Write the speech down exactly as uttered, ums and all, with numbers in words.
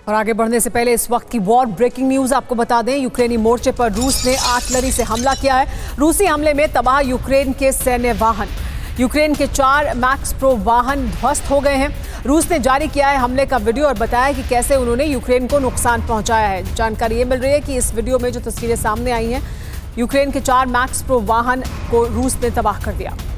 और आगे बढ़ने से पहले इस वक्त की वॉर ब्रेकिंग न्यूज आपको बता दें। यूक्रेनी मोर्चे पर रूस ने आर्टिलरी से हमला किया है। रूसी हमले में तबाह यूक्रेन के सैन्य वाहन। यूक्रेन के चार मैक्स प्रो वाहन ध्वस्त हो गए हैं। रूस ने जारी किया है हमले का वीडियो और बताया कि कैसे उन्होंने यूक्रेन को नुकसान पहुंचाया है। जानकारी ये मिल रही है कि इस वीडियो में जो तस्वीरें सामने आई हैं, यूक्रेन के चार मैक्स प्रो वाहन को रूस ने तबाह कर दिया।